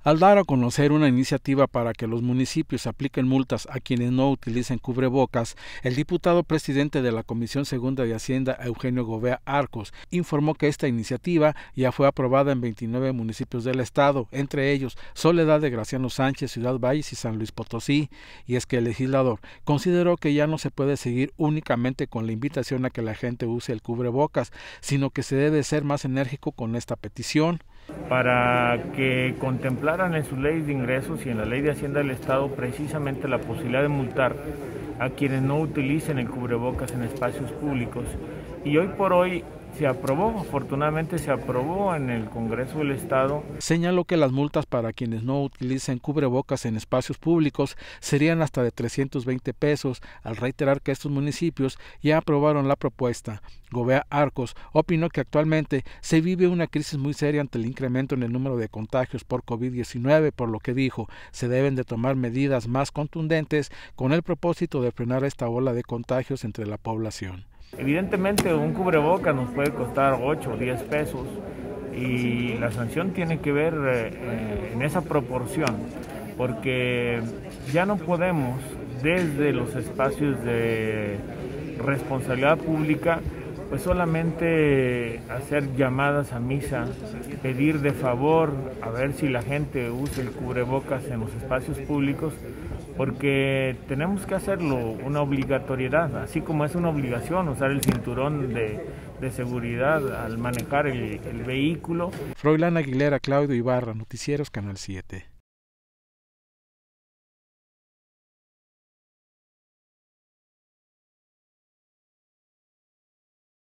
Al dar a conocer una iniciativa para que los municipios apliquen multas a quienes no utilicen cubrebocas, el diputado presidente de la Comisión Segunda de Hacienda, Eugenio Gobea Arcos, informó que esta iniciativa ya fue aprobada en 29 municipios del estado, entre ellos Soledad de Graciano Sánchez, Ciudad Valles y San Luis Potosí, y es que el legislador consideró que ya no se puede seguir únicamente con la invitación a que la gente use el cubrebocas, sino que se debe ser más enérgico con esta petición. Para que contemplaran en sus leyes de ingresos y en la ley de Hacienda del Estado precisamente la posibilidad de multar a quienes no utilicen el cubrebocas en espacios públicos. Y hoy por hoy se aprobó, afortunadamente se aprobó en el Congreso del Estado. Señaló que las multas para quienes no utilicen cubrebocas en espacios públicos serían hasta de 320 pesos, al reiterar que estos municipios ya aprobaron la propuesta. Gobea Arcos opinó que actualmente se vive una crisis muy seria ante el incremento en el número de contagios por COVID-19, por lo que dijo, se deben de tomar medidas más contundentes con el propósito de frenar esta ola de contagios entre la población. Evidentemente un cubrebocas nos puede costar 8 o 10 pesos y la sanción tiene que ver en esa proporción, porque ya no podemos desde los espacios de responsabilidad pública pues solamente hacer llamadas a misa, pedir de favor a ver si la gente usa el cubrebocas en los espacios públicos, porque tenemos que hacerlo una obligatoriedad, así como es una obligación usar el cinturón de seguridad al manejar el vehículo. Froilán Aguilera, Claudio Ibarra, Noticieros Canal 7.